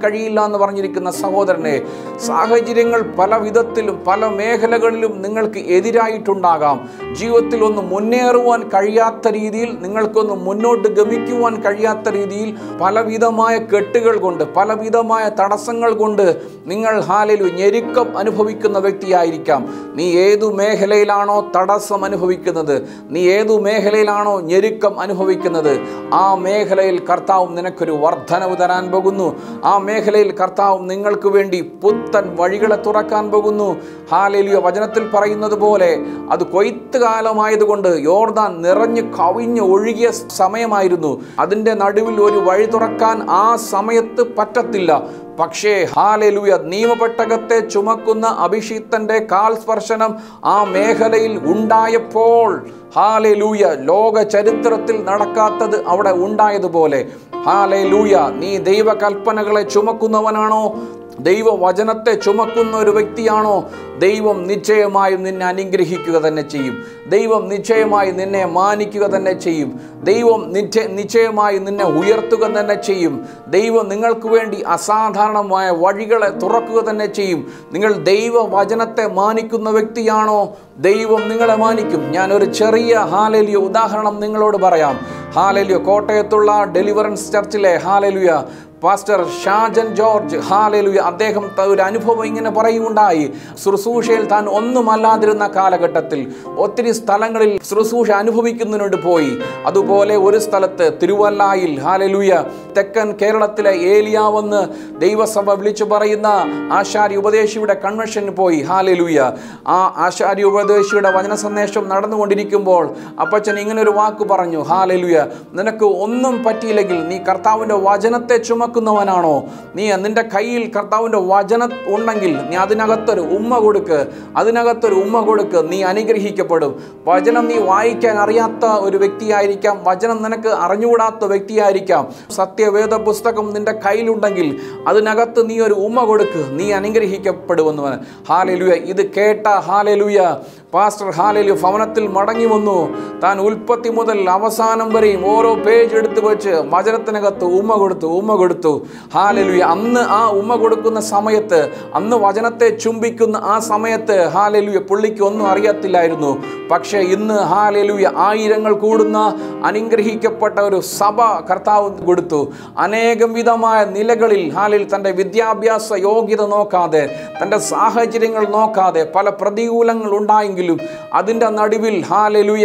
കഴിയില്ല എന്ന് പറഞ്ഞിരിക്കുന്ന സഹോദരനെ, സാഹചര്യങ്ങൾ പല വിധത്തിലും പല മേഖലകളിലും നിങ്ങൾക്ക് എതിരായിട്ടുണ്ടാകാം. ജീവിതത്തിൽ ഒന്ന് മുന്നേറുവാൻ കഴിയാത്ത രീതിയിൽ, നിങ്ങൾക്കൊന്ന് മുന്നോട്ട് ഗമിക്കുവാൻ കഴിയാത്ത രീതിയിൽ പലവിധമായ കെട്ടുകൾ കൊണ്ട്, പലവിധമായ തടസ്സങ്ങൾ കൊണ്ട് നിങ്ങൾ ഹാലലൂയ ഞെരുക്കം അനുഭവിക്കുന്ന വ്യക്തിയായിരിക്കാം. നീ ഏതു മേഖലയിലാണോ തടസ്സം അനുഭവിക്കുന്നത്, നീ ഏതു മേഖലയിലാണോ ഞെരുക്കം അനുഭവിക്കുന്നത്, ആ മേഖലയിൽ കർത്താവ് നിനക്കൊരു വർധനവ് തരാൻ പോകുന്നു. ആ മേഖലയിൽ കർത്താവ് നിങ്ങൾക്ക് വേണ്ടി പുത്തൻ വഴികളെ തുറക്കാൻ പോകുന്നു. ഹാലലൂയ. വചനത്തിൽ പറയുന്നത് പോലെ അത് കൊയ്ത്ത് കാലമായതുകൊണ്ട് യോർദാൻ നിറഞ്ഞു കവിഞ്ഞ് ഒഴുകിയ സമയമായിരുന്നു. അതിൻ്റെ നടുവിൽ ഒരു വഴി തുറക്കാൻ ആ സമയത്ത് പറ്റത്തില്ല. പക്ഷേ ഹാലലൂയ, നിയമപെട്ടകത്തെ ചുമക്കുന്ന അഭിഷിക്തന്റെ കാൽ സ്പർശനം ആ മേഖലയിൽ ഉണ്ടായപ്പോൾ ഹാലലൂയ, ലോക ചരിത്രത്തിൽ നടക്കാത്തത് അവിടെ ഉണ്ടായതുപോലെ ഹാലലൂയ, നീ ദൈവകൽപ്പനകളെ ചുമക്കുന്നവനാണോ, ദൈവവചനത്തെ ചുമക്കുന്ന ഒരു വ്യക്തിയാണോ, ദൈവം നിശ്ചയമായും നിന്നെ അനുഗ്രഹിക്കുക തന്നെ ചെയ്യും. ദൈവം നിശ്ചയമായി നിന്നെ മാനിക്കുക തന്നെ ചെയ്യും. ദൈവം നിശ്ചയ നിശ്ചയമായി നിന്നെ ഉയർത്തുക തന്നെ ചെയ്യും. ദൈവം നിങ്ങൾക്ക് വേണ്ടി അസാധാരണമായ വഴികളെ തുറക്കുക തന്നെ ചെയ്യും. നിങ്ങൾ ദൈവവചനത്തെ മാനിക്കുന്ന വ്യക്തിയാണോ, ദൈവം നിങ്ങളെ മാനിക്കും. ഞാനൊരു ചെറിയ ഹാലലിയ ഉദാഹരണം നിങ്ങളോട് പറയാം. ഹാലലിയ കോട്ടയത്തുള്ള ഡെലിവറൻസ് ചർച്ചിലെ ഹാലലിയ പാസ്റ്റർ ഷാജൻ ജോർജ് ഹാലലൂയ, അദ്ദേഹം ഒരു അനുഭവം ഇങ്ങനെ പറയുകയുണ്ടായി. ശുശ്രൂഷയിൽ താൻ ഒന്നുമല്ലാതിരുന്ന കാലഘട്ടത്തിൽ ഒത്തിരി സ്ഥലങ്ങളിൽ ശുശ്രൂഷ അനുഭവിക്കുന്നതിനോട് പോയി. അതുപോലെ ഒരു സ്ഥലത്ത് തിരുവല്ലായിൽ ഹാലലൂയ, തെക്കൻ കേരളത്തിലെ ഏലിയാവെന്ന് ദൈവസഭ വിളിച്ചു പറയുന്ന ആശാരി ഉപദേശിയുടെ കൺവെൻഷന് പോയി. ഹാലലൂയ. ആ ആശാരി ഉപദേശിയുടെ വചന സന്ദേശം നടന്നുകൊണ്ടിരിക്കുമ്പോൾ അപ്പച്ചൻ ഇങ്ങനെ ഒരു വാക്ക് പറഞ്ഞു. ഹാലലൂയ, നിനക്ക് ഒന്നും പറ്റിയില്ലെങ്കിൽ നീ കർത്താവിൻ്റെ വചനത്തെ ചുമ ാണോ, നീ നിന്റെ കയ്യിൽ കർത്താവിൻ്റെ വചനം ഉണ്ടെങ്കിൽ നീ അതിനകത്തൊരു ഉമ്മ കൊടുക്ക്, അതിനകത്തൊരു ഉമ്മ കൊടുക്ക്, നീ അനുഗ്രഹിക്കപ്പെടും. വചനം നീ വായിക്കാൻ അറിയാത്ത ഒരു വ്യക്തിയായിരിക്കാം, വചനം നിനക്ക് അറിഞ്ഞുകൂടാത്ത വ്യക്തിയായിരിക്കാം. സത്യവേദ പുസ്തകം നിന്റെ കയ്യിലുണ്ടെങ്കിൽ അതിനകത്ത് നീ ഒരു ഉമ്മ കൊടുക്ക്, നീ അനുഗ്രഹിക്കപ്പെടുമെന്ന്. ഹാലലൂയ. ഇത് കേട്ട ഹാലലൂയ പാസ്റ്റർ ഹാലലൂയ ഭവനത്തിൽ മടങ്ങി വന്നു. താൻ ഉൽപ്പത്തി മുതൽ അവസാനം വരെയും ഓരോ പേജ് എടുത്തു വെച്ച് വചനത്തിനകത്ത് ഉമ്മ കൊടുത്തു ഉമ്മ കൊടുത്തു ഹാലലൂയ. അന്ന് ആ ഉമ്മ കൊടുക്കുന്ന സമയത്ത്, അന്ന് വചനത്തെ ചുംബിക്കുന്ന ആ സമയത്ത് ഹാലലൂയ പുള്ളിക്ക് ഒന്നും അറിയത്തില്ലായിരുന്നു. പക്ഷേ ഇന്ന് ഹാലലൂയ ആയിരങ്ങൾ കൂടുന്ന അനുഗ്രഹിക്കപ്പെട്ട ഒരു സഭ കർത്താവ് കൊടുത്തു. അനേകം വിധമായ നിലകളിൽ ഹാലിൽ തൻ്റെ വിദ്യാഭ്യാസ യോഗ്യത നോക്കാതെ, തൻ്റെ സാഹചര്യങ്ങൾ നോക്കാതെ, പല പ്രതികൂലങ്ങൾ ഉണ്ടായെങ്കിലും അതിൻ്റെ നടുവിൽ ഹാലലൂയ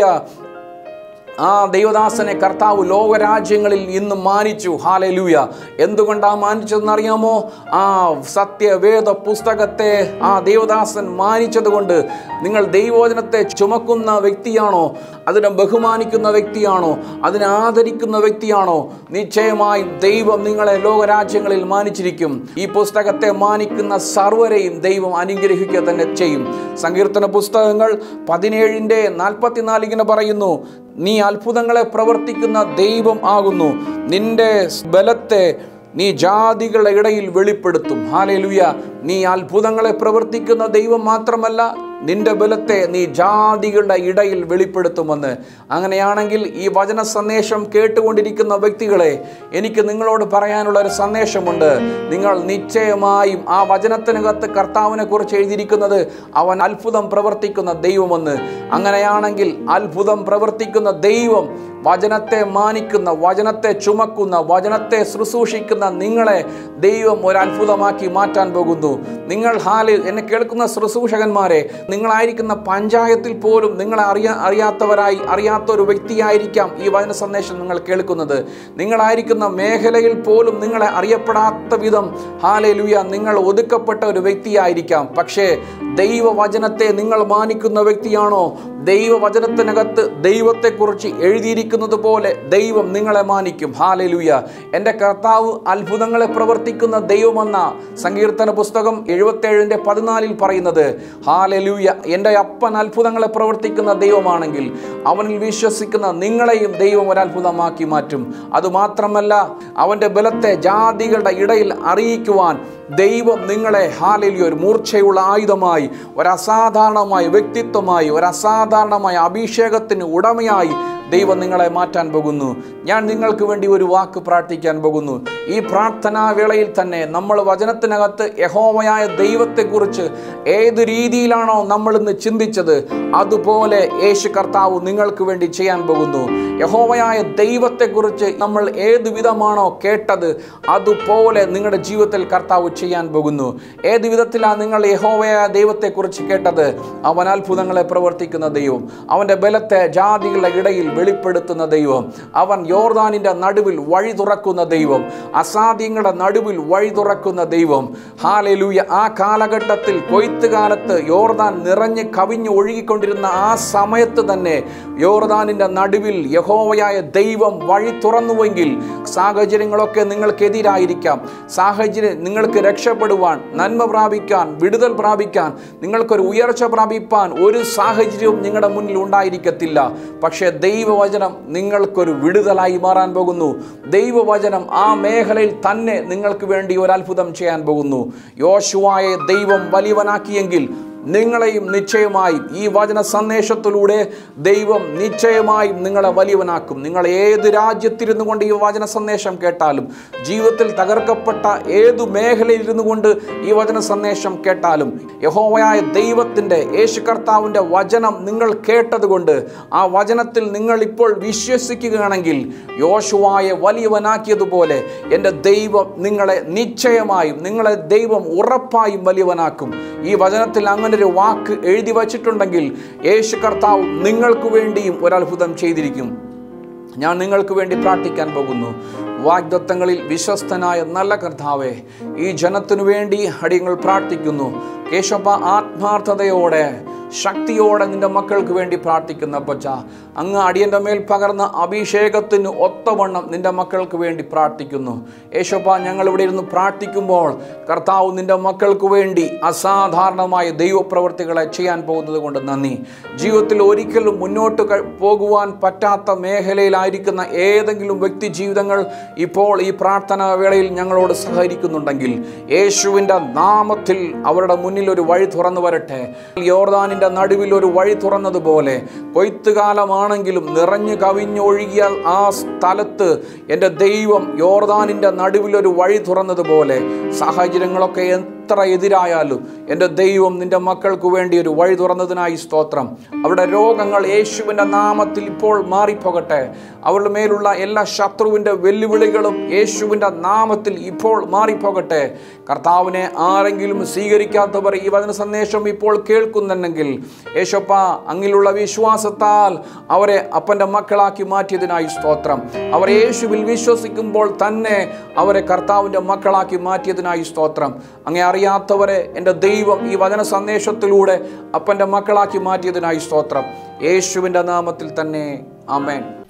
ആ ദൈവദാസനെ കർത്താവ് ലോകരാജ്യങ്ങളിൽ ഇന്ന് മാനിച്ചു. ഹാലലൂയ. എന്തുകൊണ്ടാണ് മാനിച്ചതെന്നറിയാമോ? ആ സത്യവേദ പുസ്തകത്തെ ആ ദൈവദാസൻ മാനിച്ചത് കൊണ്ട്. നിങ്ങൾ ദൈവവചനത്തെ ചുമക്കുന്ന വ്യക്തിയാണോ, അതിനെ ബഹുമാനിക്കുന്ന വ്യക്തിയാണോ, അതിനെ ആദരിക്കുന്ന വ്യക്തിയാണോ, നിശ്ചയമായും ദൈവം നിങ്ങളെ ലോകരാജ്യങ്ങളിൽ മാനിച്ചിരിക്കും. ഈ പുസ്തകത്തെ മാനിക്കുന്ന സർവരെയും ദൈവം അനുഗ്രഹിക്കുക തന്നെ ചെയ്യും. സങ്കീർത്തന പുസ്തകങ്ങൾ പതിനേഴിൻ്റെ നാൽപ്പത്തിനാല് ഇങ്ങനെ പറയുന്നു, നീ അത്ഭുതങ്ങളെ പ്രവർത്തിക്കുന്ന ദൈവം ആകുന്നു, നിന്റെ ബലത്തെ നീ ജാതികളുടെ ഇടയിൽ വെളിപ്പെടുത്തും. ഹാലലൂയ. നീ അത്ഭുതങ്ങളെ പ്രവർത്തിക്കുന്ന ദൈവം മാത്രമല്ല, നിന്റെ ബലത്തെ നീ ജാതികളുടെ ഇടയിൽ വെളിപ്പെടുത്തുമെന്ന്. അങ്ങനെയാണെങ്കിൽ ഈ വചന സന്ദേശം കേട്ടുകൊണ്ടിരിക്കുന്ന വ്യക്തികളെ, എനിക്ക് നിങ്ങളോട് പറയാനുള്ള ഒരു സന്ദേശമുണ്ട്. നിങ്ങൾ നിശ്ചയമായും ആ വചനത്തിനകത്ത് കർത്താവിനെ കുറിച്ച് എഴുതിയിരിക്കുന്നത് അവൻ അത്ഭുതം പ്രവർത്തിക്കുന്ന ദൈവമെന്ന്. അങ്ങനെയാണെങ്കിൽ അത്ഭുതം പ്രവർത്തിക്കുന്ന ദൈവം വചനത്തെ മാനിക്കുന്ന, വചനത്തെ ചുമക്കുന്ന, വചനത്തെ ശുശ്രൂഷിക്കുന്ന നിങ്ങളെ ദൈവം ഒരു അത്ഭുതമാക്കി മാറ്റാൻ പോകുന്നു. നിങ്ങൾ ഹാലിൽ എന്നെ കേൾക്കുന്ന ശുശ്രൂഷകന്മാരെ, നിങ്ങളായിരിക്കുന്ന പഞ്ചായത്തിൽ പോലും നിങ്ങളെ അറിയാ അറിയാത്തവരായി അറിയാത്ത ഒരു വ്യക്തിയായിരിക്കാം ഈ വചന സന്ദേശം നിങ്ങൾ കേൾക്കുന്നത്. നിങ്ങളായിരിക്കുന്ന മേഖലയിൽ പോലും നിങ്ങളെ അറിയപ്പെടാത്ത വിധം ഹാലലൂയ നിങ്ങൾ ഒതുക്കപ്പെട്ട ഒരു വ്യക്തിയായിരിക്കാം. പക്ഷേ ദൈവവചനത്തെ നിങ്ങൾ മാനിക്കുന്ന വ്യക്തിയാണോ, ദൈവവചനത്തിനകത്ത് ദൈവത്തെക്കുറിച്ച് എഴുതിയിരിക്കുന്നത് പോലെ ദൈവം നിങ്ങളെ മാനിക്കും. ഹാലലൂയ. എൻ്റെ കർത്താവ് അത്ഭുതങ്ങളെ പ്രവർത്തിക്കുന്ന ദൈവമെന്ന സങ്കീർത്തന പുസ്തകം എഴുപത്തേഴിൻ്റെ പതിനാലിൽ പറയുന്നത്. ഹാലലൂയ. എൻ്റെ അപ്പൻ അത്ഭുതങ്ങളെ പ്രവർത്തിക്കുന്ന ദൈവമാണെങ്കിൽ അവനിൽ വിശ്വസിക്കുന്ന നിങ്ങളെയും ദൈവം ഒരു അത്ഭുതമാക്കി മാറ്റും. അതുമാത്രമല്ല, അവൻ്റെ ബലത്തെ ജാതികളുടെ ഇടയിൽ അറിയിക്കുവാൻ ദൈവം നിങ്ങളെ ഹാലലൂയ ഒരു മൂർച്ചയുള്ള ആയുധമായി, ഒരു അസാധാരണമായ വ്യക്തിത്വമായി, ഒരു അസാധാരണമായ അഭിഷേകത്തിന് ഉടമയായി ദൈവം നിങ്ങളെ മാറ്റാൻ പോകുന്നു. ഞാൻ നിങ്ങൾക്ക് വേണ്ടി ഒരു വാക്ക് പ്രാർത്ഥിക്കാൻ പോകുന്നു. ഈ പ്രാർത്ഥനാ വേളയിൽ തന്നെ നമ്മൾ വചനത്തിനകത്ത് യഹോവയായ ദൈവത്തെക്കുറിച്ച് ഏത് രീതിയിലാണോ നമ്മൾ ഇന്ന് ചിന്തിച്ചത്, അതുപോലെ യേശു കർത്താവ് നിങ്ങൾക്ക് വേണ്ടി ചെയ്യാൻ പോകുന്നു. യഹോവയായ ദൈവത്തെക്കുറിച്ച് നമ്മൾ ഏത് വിധമാണോ കേട്ടത്, അതുപോലെ നിങ്ങളുടെ ജീവിതത്തിൽ കർത്താവ് ചെയ്യാൻ പോകുന്നു. ഏത് വിധത്തിലാണ് നിങ്ങൾ യഹോവയായ ദൈവത്തെക്കുറിച്ച് കേട്ടത്? അവൻ അത്ഭുതങ്ങളെ പ്രവർത്തിക്കുന്ന ദൈവം, അവൻ്റെ ബലത്തെ ജാതികളുടെ ഇടയിൽ വെളിപ്പെടുത്തുന്ന ദൈവം, അവൻ യോർദാനിൻ്റെ നടുവിൽ വഴി തുറക്കുന്ന ദൈവം, അസാധ്യങ്ങളുടെ നടുവിൽ വഴി തുറക്കുന്ന ദൈവം. ഹല്ലേലൂയ. ആ കാലഘട്ടത്തിൽ കൊയ്ത്ത് കാലത്ത് യോർദാൻ നിറഞ്ഞ് കവിഞ്ഞ് ഒഴുകിക്കൊണ്ടിരുന്ന ആ സമയത്ത് തന്നെ യോർദാനിൻ്റെ നടുവിൽ യഹോവയായ ദൈവം വഴി തുറന്നുവെങ്കിൽ സാഹചര്യങ്ങളൊക്കെ നിങ്ങൾക്കെതിരായിരിക്കാം. സാഹചര്യം നിങ്ങൾക്ക് രക്ഷപ്പെടുവാൻ, നന്മ പ്രാപിക്കാൻ, വിടുതൽ പ്രാപിക്കാൻ, നിങ്ങൾക്കൊരു ഉയർച്ച പ്രാപിപ്പാൻ ഒരു സാഹചര്യവും നിങ്ങളുടെ മുന്നിൽ ഉണ്ടായിരിക്കത്തില്ല. പക്ഷേ ദൈവവചനം നിങ്ങൾക്കൊരു വിടുതലായി മാറാൻ പോകുന്നു. ദൈവവചനം ആ മേഖലയിൽ തന്നെ നിങ്ങൾക്ക് വേണ്ടി ഒരു അത്ഭുതം ചെയ്യാൻ പോകുന്നു. യോശുവയെ ദൈവം വലിയവനാക്കിയെങ്കിൽ നിങ്ങളെയും നിശ്ചയമായും ഈ വചന സന്ദേശത്തിലൂടെ ദൈവം നിശ്ചയമായും നിങ്ങളെ വലിയവനാക്കും. നിങ്ങൾ ഏത് രാജ്യത്തിരുന്നു കൊണ്ട് ഈ വചന സന്ദേശം കേട്ടാലും, ജീവിതത്തിൽ തകർക്കപ്പെട്ട ഏതു മേഖലയിലിരുന്നു കൊണ്ട് ഈ വചന സന്ദേശം കേട്ടാലും, യഹോവയായ ദൈവത്തിൻ്റെ യേശു കർത്താവിൻ്റെ വചനം നിങ്ങൾ കേട്ടതുകൊണ്ട് ആ വചനത്തിൽ നിങ്ങൾ ഇപ്പോൾ വിശ്വസിക്കുകയാണെങ്കിൽ യോശുവയെ വലിയവനാക്കിയതുപോലെ എൻ്റെ ദൈവം നിങ്ങളെ നിശ്ചയമായും, നിങ്ങളെ ദൈവം ഉറപ്പായും വലിയവനാക്കും. ഈ വചനത്തിൽ അങ്ങനെ ഒരു വാക്ക് എഴുതി വച്ചിട്ടുണ്ടെങ്കിൽ യേശു കർത്താവ് നിങ്ങൾക്ക് വേണ്ടിയും ഒരത്ഭുതം ചെയ്തിരിക്കും. ഞാൻ നിങ്ങൾക്ക് വേണ്ടി പ്രാർത്ഥിക്കാൻ പോകുന്നു. വാഗ്ദത്തങ്ങളിൽ വിശ്വസ്തനായ നല്ല കർത്താവേ, ഈ ജനത്തിനു വേണ്ടി അടിയങ്ങൾ പ്രാർത്ഥിക്കുന്നു. കേശവ, ആത്മാർത്ഥതയോടെ ശക്തിയോടെ നിന്റെ മക്കൾക്ക് വേണ്ടി പ്രാർത്ഥിക്കുന്ന പച്ച, അങ്ങ് അടിയൻ്റെ മേൽ പകർന്ന അഭിഷേകത്തിന് ഒത്തവണ്ണം നിന്റെ മക്കൾക്ക് വേണ്ടി പ്രാർത്ഥിക്കുന്നു. യേശോപ്പ, ഞങ്ങളിവിടെ ഇരുന്ന് പ്രാർത്ഥിക്കുമ്പോൾ കർത്താവ് നിന്റെ മക്കൾക്ക് വേണ്ടി അസാധാരണമായ ദൈവപ്രവൃത്തികളെ ചെയ്യാൻ പോകുന്നത് കൊണ്ട് നന്ദി. ജീവിതത്തിൽ ഒരിക്കലും മുന്നോട്ട് പോകുവാൻ പറ്റാത്ത മേഖലയിലായിരിക്കുന്ന ഏതെങ്കിലും വ്യക്തി ജീവിതങ്ങൾ ഇപ്പോൾ ഈ പ്രാർത്ഥനാ വേളയിൽ ഞങ്ങളോട് സഹകരിക്കുന്നുണ്ടെങ്കിൽ യേശുവിൻ്റെ നാമത്തിൽ അവരുടെ മുന്നിൽ ഒരു വഴി തുറന്നു വരട്ടെ. യോർദാനിൻ്റെ നടുവിൽ ഒരു വഴി തുറന്നതുപോലെ കൊയ്ത്തുകാലമാണെങ്കിലും നിറഞ്ഞു കവിഞ്ഞൊഴുകിയ ആ സ്ഥലത്ത് എൻ്റെ ദൈവം യോർദാനിൻ്റെ നടുവിൽ ഒരു വഴി തുറന്നതുപോലെ സാഹചര്യങ്ങളൊക്കെ എത്ര എതിരായാലും എൻ്റെ ദൈവം നിൻ്റെ മക്കൾക്ക് വേണ്ടി ഒരു വഴി തുറന്നതിനായി സ്തോത്രം. അവരുടെ രോഗങ്ങൾ യേശുവിൻ്റെ നാമത്തിൽ ഇപ്പോൾ മാറിപ്പോകട്ടെ. അവരുടെ മേലുള്ള എല്ലാ ശത്രുവിൻ്റെ വെല്ലുവിളികളും യേശുവിൻ്റെ നാമത്തിൽ ഇപ്പോൾ മാറിപ്പോകട്ടെ. കർത്താവിനെ ആരെങ്കിലും സ്വീകരിക്കാത്തവർ ഈ വചന സന്ദേശം ഇപ്പോൾ കേൾക്കുന്നുണ്ടെങ്കിൽ യേശോപ്പ, അങ്ങിലുള്ള വിശ്വാസത്താൽ അവരെ അപ്പൻ്റെ മക്കളാക്കി മാറ്റിയതിനായി സ്തോത്രം. അവർ യേശുവിൽ വിശ്വസിക്കുമ്പോൾ തന്നെ അവരെ കർത്താവിൻ്റെ മക്കളാക്കി മാറ്റിയതിനായി സ്തോത്രം. അങ്ങേ അറിയാത്തവരെ എൻ്റെ ദൈവം ഈ വചന സന്ദേശത്തിലൂടെ അപ്പൻ്റെ മക്കളാക്കി മാറ്റിയതിനായി സ്തോത്രം. യേശുവിൻ്റെ നാമത്തിൽ തന്നെ ആമേൻ.